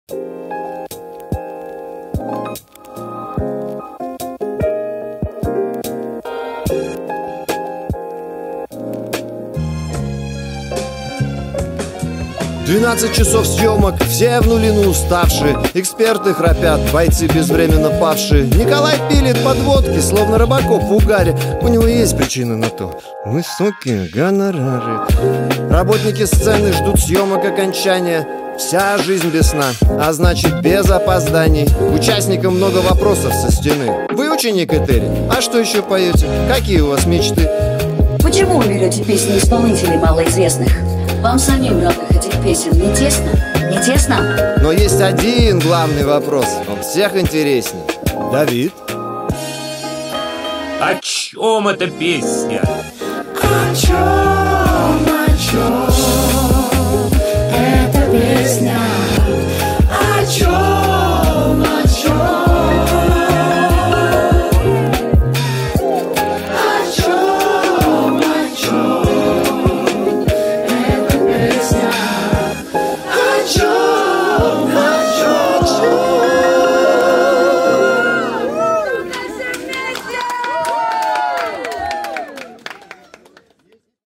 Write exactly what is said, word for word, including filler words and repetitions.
Двенадцать часов съемок, все в нулину уставшие. Эксперты храпят, бойцы безвременно павшие. Николай пилит подводки, словно Робокоп в угаре. У него есть причины на то — высокие гонорары. Работники сцены ждут съемок окончания. Вся жизнь без сна, а значит без опозданий. Участникам много вопросов со стены. Вы ученик Этери? А что еще поете? Какие у вас мечты? Почему вы берете песни исполнителей малоизвестных? Вам самим в рамках этих песен не тесно? Не тесно? Но есть один главный вопрос, он всех интересней. Давид? О чем эта песня? О чем, о чем?